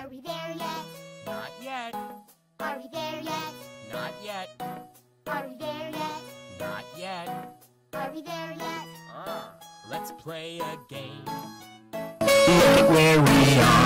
Are we there yet? Not yet. Are we there yet? Not yet. Are we there yet? Not yet. Are we there yet? Let's play a game. Look where we are.